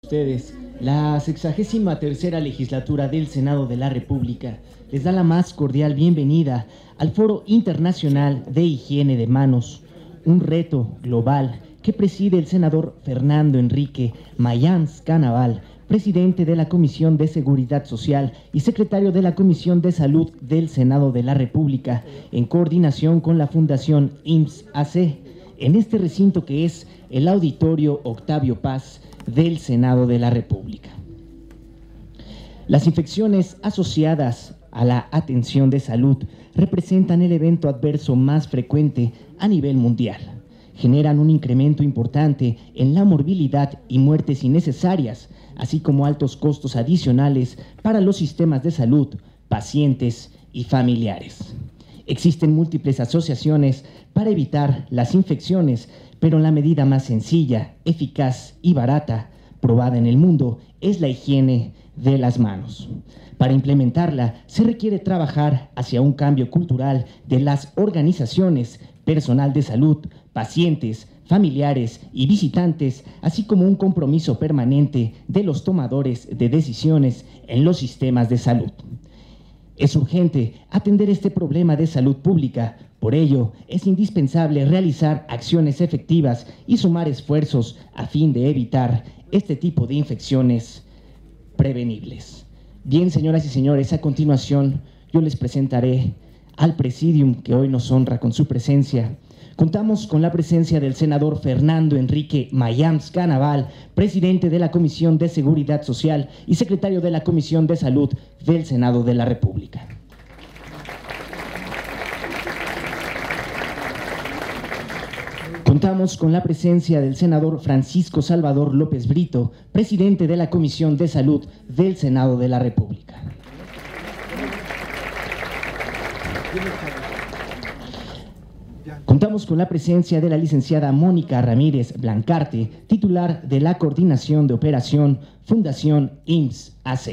ustedes. La 63ª legislatura del Senado de la República les da la más cordial bienvenida al Foro Internacional de Higiene de Manos, un reto global que preside el senador Fernando Enrique Mayans Canaval, presidente de la Comisión de Seguridad Social y secretario de la Comisión de Salud del Senado de la República, en coordinación con la Fundación IMSS-AC, en este recinto que es el Auditorio Octavio Paz del Senado de la República. Las infecciones asociadas a la atención de salud representan el evento adverso más frecuente a nivel mundial. Generan un incremento importante en la morbilidad y muertes innecesarias, así como altos costos adicionales para los sistemas de salud, pacientes y familiares. Existen múltiples asociaciones para evitar las infecciones, pero la medida más sencilla, eficaz y barata, probada en el mundo, es la higiene de las manos. Para implementarla, se requiere trabajar hacia un cambio cultural de las organizaciones, personal de salud, pacientes, familiares y visitantes, así como un compromiso permanente de los tomadores de decisiones en los sistemas de salud. Es urgente atender este problema de salud pública. Por ello, es indispensable realizar acciones efectivas y sumar esfuerzos a fin de evitar este tipo de infecciones prevenibles. Bien, señoras y señores, a continuación yo les presentaré al Presidium que hoy nos honra con su presencia. Contamos con la presencia del senador Fernando Enrique Mayans Canaval, presidente de la Comisión de Seguridad Social y secretario de la Comisión de Salud del Senado de la República. Contamos con la presencia del senador Francisco Salvador López Brito, presidente de la Comisión de Salud del Senado de la República. Contamos con la presencia de la licenciada Mónica Ramírez Blancarte, titular de la Coordinación de Operación Fundación IMSS-AC.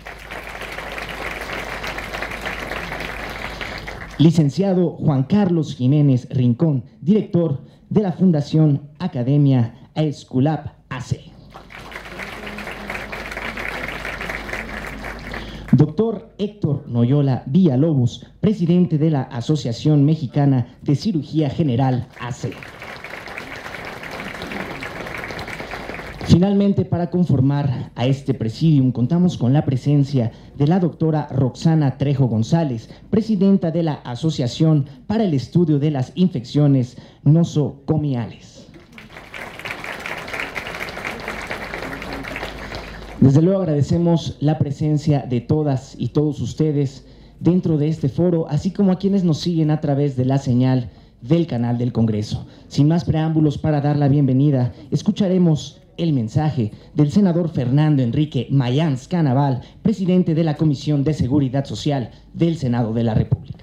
Licenciado Juan Carlos Jiménez Rincón, director de la Fundación Academia Esculap-AC. Doctor Héctor Noyola Villalobos, presidente de la Asociación Mexicana de Cirugía General AC. Finalmente, para conformar a este presidium, contamos con la presencia de la doctora Roxana Trejo González, presidenta de la Asociación para el Estudio de las Infecciones Nosocomiales. Desde luego agradecemos la presencia de todas y todos ustedes dentro de este foro, así como a quienes nos siguen a través de la señal del canal del Congreso. Sin más preámbulos, para dar la bienvenida, escucharemos el mensaje del senador Fernando Enrique Mayans Canaval, presidente de la Comisión de Seguridad Social del Senado de la República.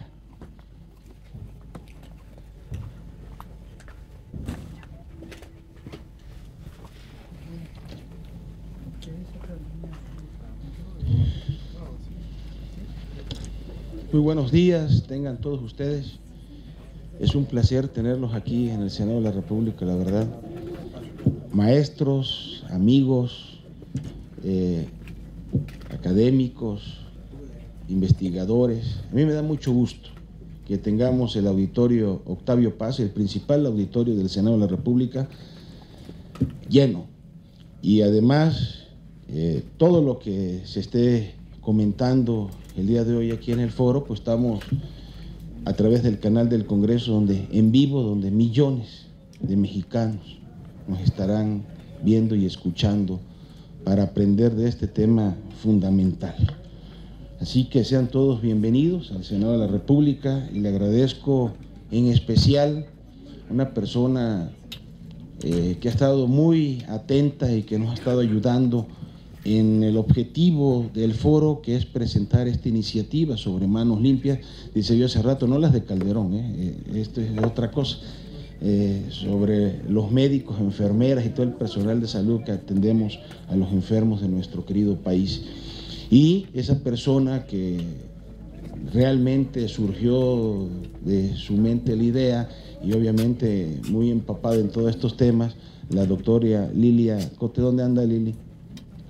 Muy buenos días, tengan todos ustedes. Es un placer tenerlos aquí en el Senado de la República, la verdad. Maestros, amigos, académicos, investigadores. A mí me da mucho gusto que tengamos el Auditorio Octavio Paz, el principal auditorio del Senado de la República, lleno. Y además, todo lo que se esté comentando el día de hoy aquí en el foro, pues estamos a través del canal del Congreso, donde en vivo, donde millones de mexicanos nos estarán viendo y escuchando para aprender de este tema fundamental. Así que sean todos bienvenidos al Senado de la República y le agradezco en especial a una persona que ha estado muy atenta y que nos ha estado ayudando en el objetivo del foro, que es presentar esta iniciativa sobre manos limpias. Dice yo hace rato, no las de Calderón, esto es otra cosa, sobre los médicos, enfermeras y todo el personal de salud que atendemos a los enfermos de nuestro querido país. Y esa persona que realmente surgió de su mente la idea y obviamente muy empapada en todos estos temas, la doctora Lilia Cote. ¿Dónde anda Lili?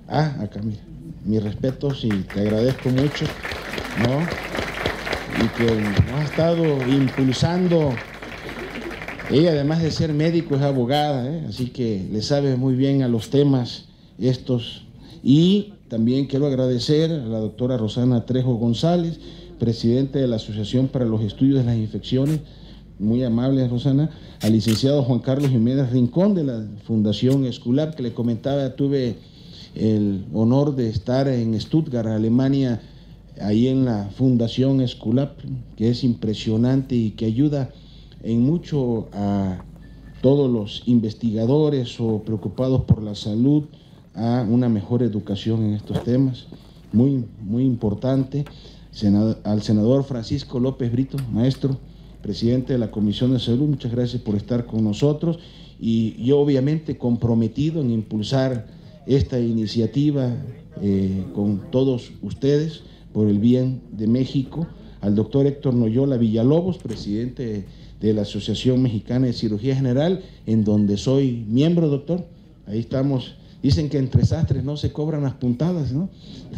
Acá, mira, mis respetos y te agradezco mucho, ¿no? Y que nos ha estado impulsando. Ella, además de ser médico, es abogada, así que le sabe muy bien a los temas estos. Y también quiero agradecer a la doctora Rosana Trejo González, presidente de la Asociación para los Estudios de las Infecciones, muy amable Rosana, al licenciado Juan Carlos Jiménez Rincón de la Fundación Esculap, que le comentaba, tuve el honor de estar en Stuttgart, Alemania, ahí en la Fundación Esculap, que es impresionante y que ayuda en mucho a todos los investigadores o preocupados por la salud a una mejor educación en estos temas, muy importante. Al senador Francisco López Brito, maestro, presidente de la Comisión de Salud, muchas gracias por estar con nosotros, y yo obviamente comprometido en impulsar esta iniciativa con todos ustedes por el bien de México. Al doctor Héctor Noyola Villalobos, presidente de la Asociación Mexicana de Cirugía General, en donde soy miembro, doctor. Ahí estamos. Dicen que entre sastres no se cobran las puntadas, ¿no?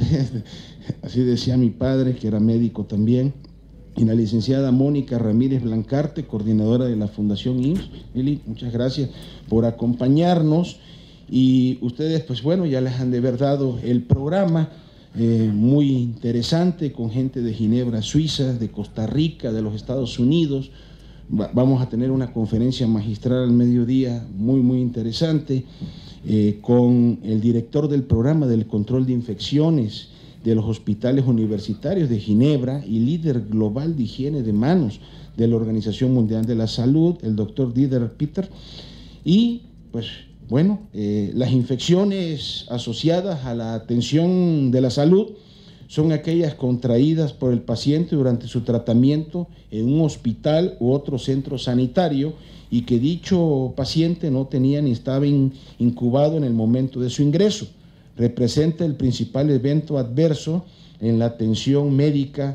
Así decía mi padre, que era médico también. Y la licenciada Mónica Ramírez Blancarte, coordinadora de la Fundación IMSS. Lili, muchas gracias por acompañarnos. Y ustedes, pues bueno, ya les han de haber dado el programa, muy interesante, con gente de Ginebra, Suiza, de Costa Rica, de los Estados Unidos. Vamos a tener una conferencia magistral al mediodía muy interesante, con el director del programa del control de infecciones de los hospitales universitarios de Ginebra y líder global de higiene de manos de la Organización Mundial de la Salud, el doctor Didier Peter. Y pues bueno, las infecciones asociadas a la atención de la salud son aquellas contraídas por el paciente durante su tratamiento en un hospital u otro centro sanitario y que dicho paciente no tenía ni estaba incubado en el momento de su ingreso. Representa el principal evento adverso en la atención médica,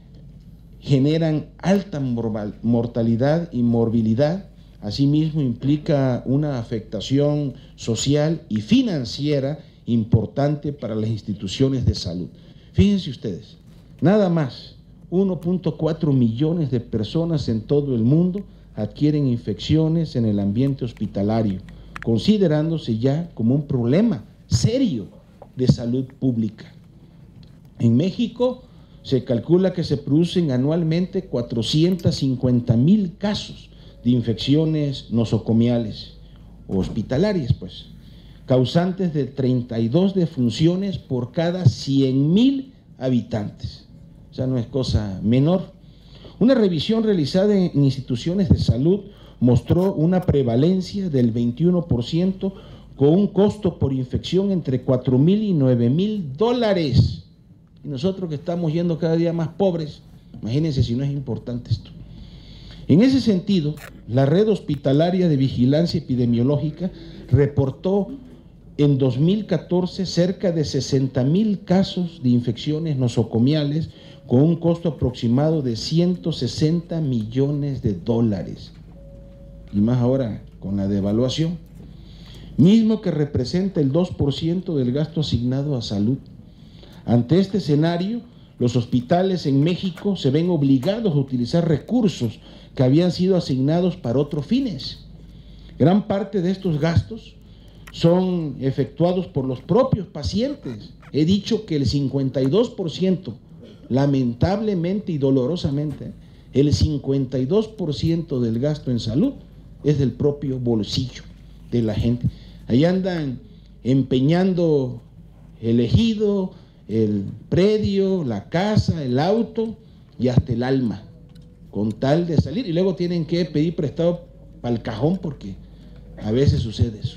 generan alta mortalidad y morbilidad. Asimismo, implica una afectación social y financiera importante para las instituciones de salud. Fíjense ustedes, nada más 1.4 millones de personas en todo el mundo adquieren infecciones en el ambiente hospitalario, considerándose ya como un problema serio de salud pública. En México se calcula que se producen anualmente 450,000 casos de infecciones nosocomiales o hospitalarias, pues, causantes de 32 defunciones por cada 100,000 habitantes. O sea, no es cosa menor. Una revisión realizada en instituciones de salud mostró una prevalencia del 21% con un costo por infección entre 4,000 y 9,000 dólares. Y nosotros que estamos yendo cada día más pobres, imagínense si no es importante esto. En ese sentido, la Red Hospitalaria de Vigilancia Epidemiológica reportó en 2014 cerca de 60,000 casos de infecciones nosocomiales con un costo aproximado de 160 millones de dólares. Y más ahora con la devaluación, mismo que representa el 2% del gasto asignado a salud. Ante este escenario, los hospitales en México se ven obligados a utilizar recursos que habían sido asignados para otros fines. Gran parte de estos gastos son efectuados por los propios pacientes. He dicho que el 52%, lamentablemente y dolorosamente, el 52% del gasto en salud es del propio bolsillo de la gente. Ahí andan empeñando el ejido, el predio, la casa, el auto y hasta el alma, con tal de salir. Y luego tienen que pedir prestado para el cajón porque a veces sucede eso.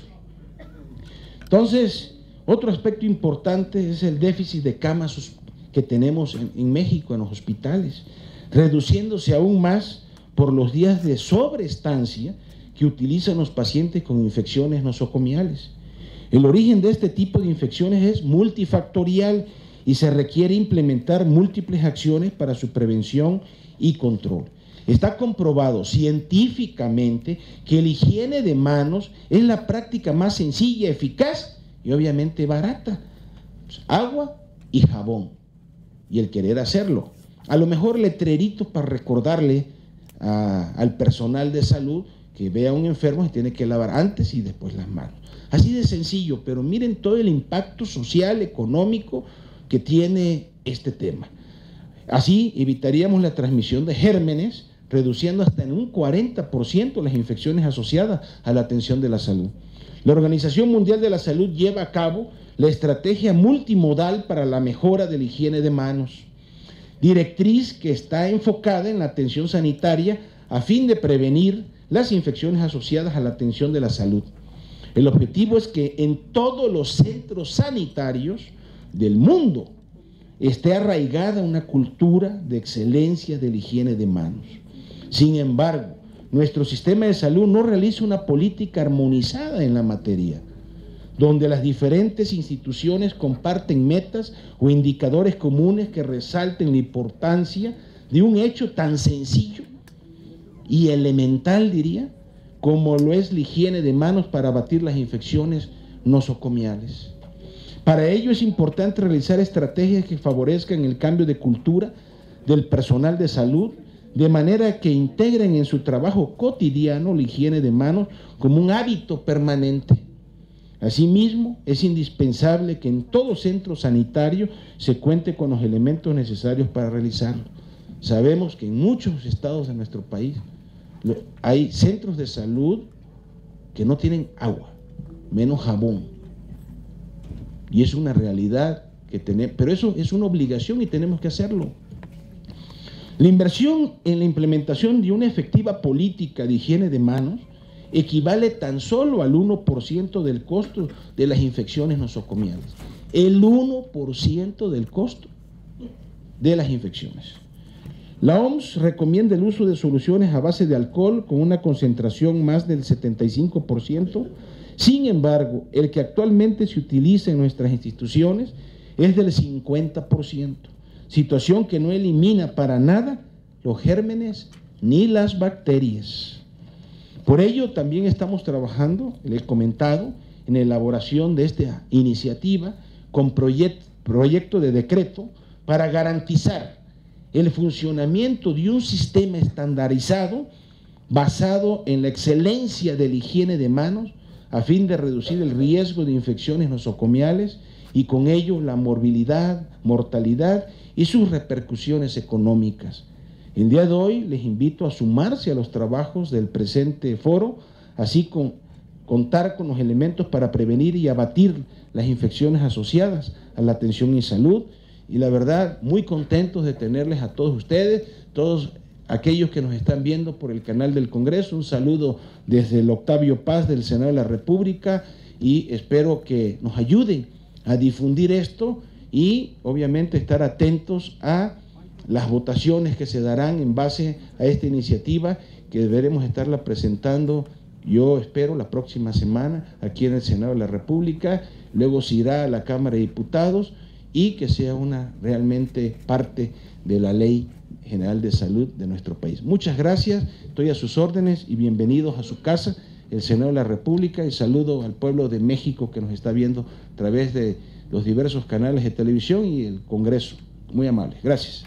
Entonces, otro aspecto importante es el déficit de camas que tenemos en México, en los hospitales, reduciéndose aún más por los días de sobreestancia que utilizan los pacientes con infecciones nosocomiales. El origen de este tipo de infecciones es multifactorial y se requiere implementar múltiples acciones para su prevención y control. Está comprobado científicamente que la higiene de manos es la práctica más sencilla, eficaz y obviamente barata Pues, agua y jabón, y el querer hacerlo. A lo mejor letreritos para recordarle al personal de salud que vea a un enfermo y tiene que lavar antes y después las manos. Así de sencillo, pero miren todo el impacto social, económico que tiene este tema. Así evitaríamos la transmisión de gérmenes, reduciendo hasta en un 40% las infecciones asociadas a la atención de la salud. La Organización Mundial de la Salud lleva a cabo la estrategia multimodal para la mejora de la higiene de manos, directriz que está enfocada en la atención sanitaria a fin de prevenir las infecciones asociadas a la atención de la salud. El objetivo es que en todos los centros sanitarios del mundo esté arraigada una cultura de excelencia de la higiene de manos. Sin embargo, nuestro sistema de salud no realiza una política armonizada en la materia, donde las diferentes instituciones comparten metas o indicadores comunes que resalten la importancia de un hecho tan sencillo y elemental, diría, como lo es la higiene de manos para abatir las infecciones nosocomiales. Para ello es importante realizar estrategias que favorezcan el cambio de cultura del personal de salud, de manera que integren en su trabajo cotidiano la higiene de manos como un hábito permanente. Asimismo, es indispensable que en todo centro sanitario se cuente con los elementos necesarios para realizarlo. Sabemos que en muchos estados de nuestro país hay centros de salud que no tienen agua, menos jabón. Y es una realidad que tenemos, pero eso es una obligación y tenemos que hacerlo. La inversión en la implementación de una efectiva política de higiene de manos equivale tan solo al 1% del costo de las infecciones nosocomiales. El 1% del costo de las infecciones. La OMS recomienda el uso de soluciones a base de alcohol con una concentración más del 75%. Sin embargo, el que actualmente se utiliza en nuestras instituciones es del 50%, situación que no elimina para nada los gérmenes ni las bacterias. Por ello, también estamos trabajando, le he comentado, en la elaboración de esta iniciativa con proyecto de decreto para garantizar el funcionamiento de un sistema estandarizado basado en la excelencia de la higiene de manos a fin de reducir el riesgo de infecciones nosocomiales y con ello la morbilidad, mortalidad y sus repercusiones económicas. El día de hoy les invito a sumarse a los trabajos del presente foro, así como contar con los elementos para prevenir y abatir las infecciones asociadas a la atención en salud. Y la verdad, muy contentos de tenerles a todos ustedes, todos aquellos que nos están viendo por el canal del Congreso. Un saludo desde el Octavio Paz del Senado de la República y espero que nos ayuden a difundir esto y obviamente estar atentos a las votaciones que se darán en base a esta iniciativa que deberemos estarla presentando, yo espero, la próxima semana aquí en el Senado de la República, luego se irá a la Cámara de Diputados y que sea una realmente parte de la Ley General de Salud de nuestro país. Muchas gracias, estoy a sus órdenes y bienvenidos a su casa, el Senado de la República, y saludo al pueblo de México que nos está viendo a través de los diversos canales de televisión y el Congreso. Muy amables, gracias.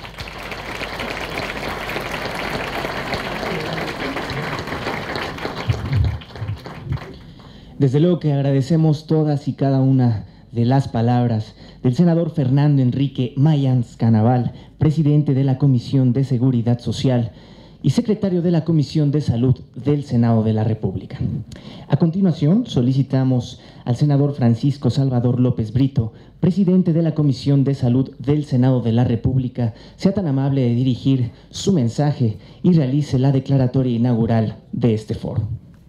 Desde luego que agradecemos todas y cada una de las palabras del senador Fernando Enrique Mayans Canaval, presidente de la Comisión de Seguridad Social y secretario de la Comisión de Salud del Senado de la República. A continuación, solicitamos al senador Francisco Salvador López Brito, presidente de la Comisión de Salud del Senado de la República, sea tan amable de dirigir su mensaje y realice la declaratoria inaugural de este foro.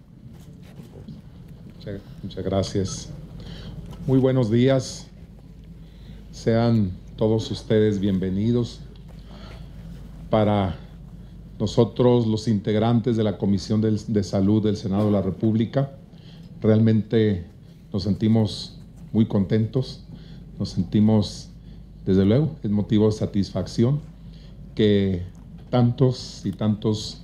Muchas gracias. Muy buenos días. Sean todos ustedes bienvenidos. Para nosotros, los integrantes de la Comisión de Salud del Senado de la República, realmente nos sentimos muy contentos, nos sentimos, desde luego, es motivo de satisfacción que tantos y tantos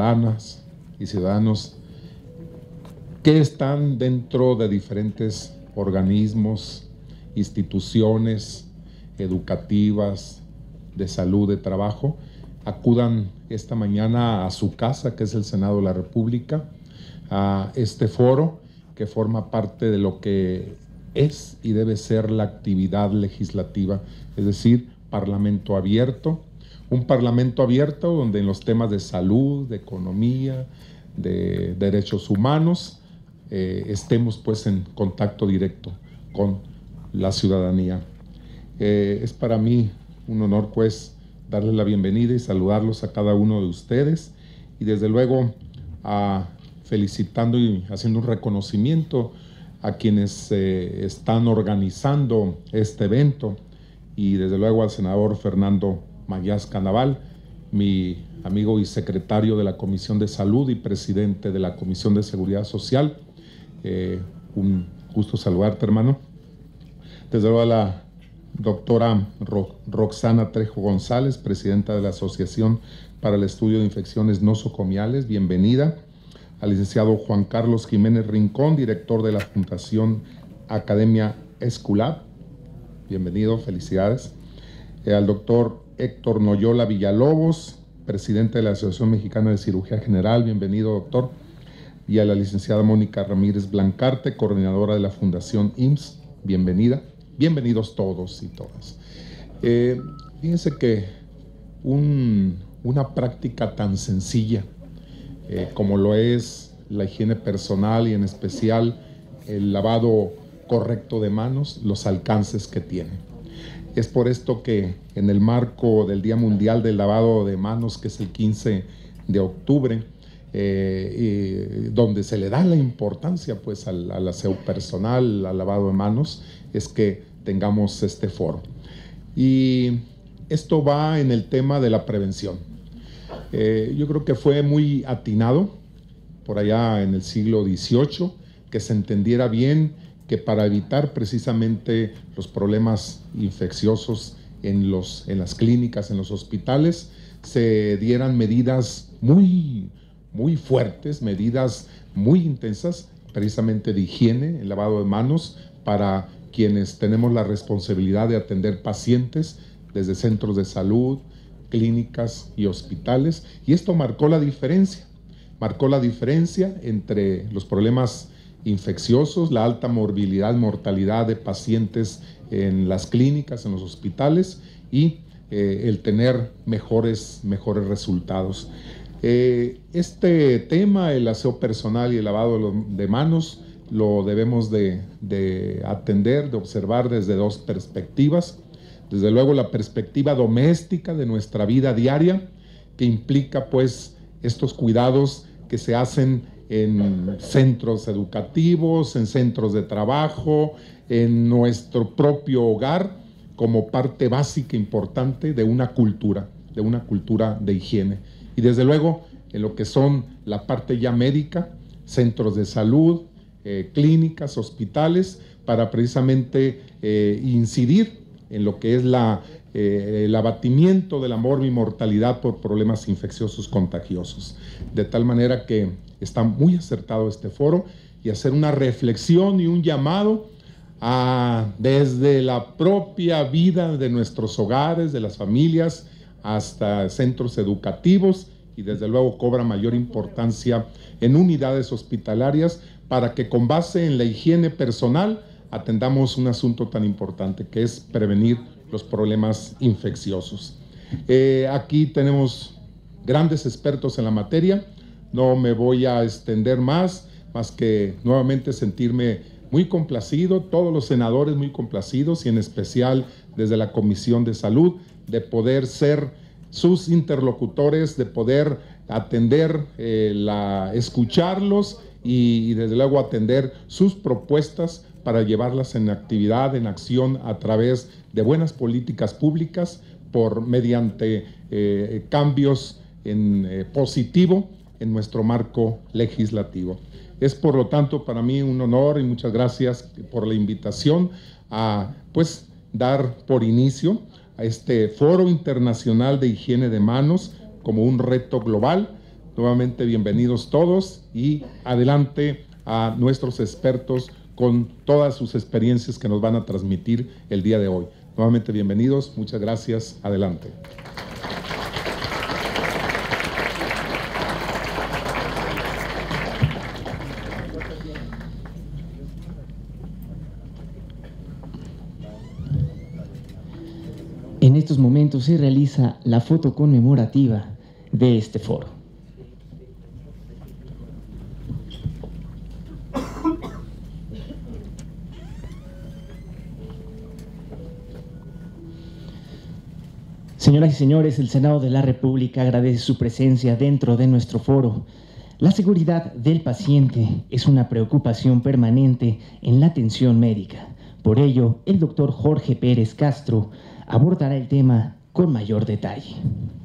ciudadanas y ciudadanos que están dentro de diferentes organismos, instituciones educativas, de salud, de trabajo, acudan esta mañana a su casa, que es el Senado de la República, a este foro que forma parte de lo que es y debe ser la actividad legislativa, es decir, parlamento abierto, un parlamento abierto donde en los temas de salud, de economía, de derechos humanos, estemos pues en contacto directo con la ciudadanía. Es para mí un honor pues darles la bienvenida y saludarlos a cada uno de ustedes y desde luego felicitando y haciendo un reconocimiento a quienes están organizando este evento y desde luego al senador Fernando Mayasca Naval, mi amigo y secretario de la Comisión de Salud y presidente de la Comisión de Seguridad Social. Un gusto saludarte, hermano. Desde luego a la doctora Roxana Trejo González, presidenta de la Asociación para el Estudio de Infecciones Nosocomiales, bienvenida. Al licenciado Juan Carlos Jiménez Rincón, director de la Fundación Academia Esculap, bienvenido, felicidades. Al doctor Héctor Noyola Villalobos, presidente de la Asociación Mexicana de Cirugía General, bienvenido, doctor. Y a la licenciada Mónica Ramírez Blancarte, coordinadora de la Fundación IMSS, bienvenida. Bienvenidos todos y todas. Fíjense que una práctica tan sencilla como lo es la higiene personal y en especial el lavado correcto de manos, los alcances que tiene. Es por esto que en el marco del Día Mundial del Lavado de Manos, que es el 15 de octubre, donde se le da la importancia pues al aseo personal, al lavado de manos, es que tengamos este foro. Y esto va en el tema de la prevención. Yo creo que fue muy atinado por allá en el siglo XVIII que se entendiera bien que para evitar precisamente los problemas infecciosos en las clínicas, en los hospitales, se dieran medidas muy fuertes, medidas muy intensas, precisamente de higiene, el lavado de manos, para quienes tenemos la responsabilidad de atender pacientes desde centros de salud, clínicas y hospitales. Y esto marcó la diferencia entre los problemas infecciosos, la alta morbilidad, mortalidad de pacientes en las clínicas, en los hospitales y el tener mejores resultados. Este tema, el aseo personal y el lavado de manos, lo debemos de atender, de observar desde dos perspectivas. Desde luego la perspectiva doméstica de nuestra vida diaria, que implica pues estos cuidados que se hacen en centros educativos, en centros de trabajo, en nuestro propio hogar, como parte básica importante de una cultura de higiene. Y desde luego en lo que son la parte ya médica, centros de salud, clínicas, hospitales, para precisamente incidir en lo que es el abatimiento de la mortalidad por problemas infecciosos contagiosos. De tal manera que está muy acertado este foro y hacer una reflexión y un llamado desde la propia vida de nuestros hogares, de las familias, hasta centros educativos y desde luego cobra mayor importancia en unidades hospitalarias para que con base en la higiene personal atendamos un asunto tan importante que es prevenir los problemas infecciosos. Aquí tenemos grandes expertos en la materia, no me voy a extender más que nuevamente sentirme muy complacido, todos los senadores muy complacidos y en especial desde la Comisión de Salud, de poder ser sus interlocutores, de poder atender, escucharlos y desde luego atender sus propuestas para llevarlas en actividad, en acción a través de buenas políticas públicas mediante cambios en positivo en nuestro marco legislativo. Es por lo tanto para mí un honor y muchas gracias por la invitación a pues dar por inicio a este Foro Internacional de Higiene de Manos como un reto global. Nuevamente bienvenidos todos y adelante a nuestros expertos con todas sus experiencias que nos van a transmitir el día de hoy. Nuevamente bienvenidos, muchas gracias, adelante. En estos momentos se realiza la foto conmemorativa de este foro. Señoras y señores, el Senado de la República agradece su presencia dentro de nuestro foro. La seguridad del paciente es una preocupación permanente en la atención médica. Por ello, el doctor Jorge Pérez Castro abordará el tema con mayor detalle.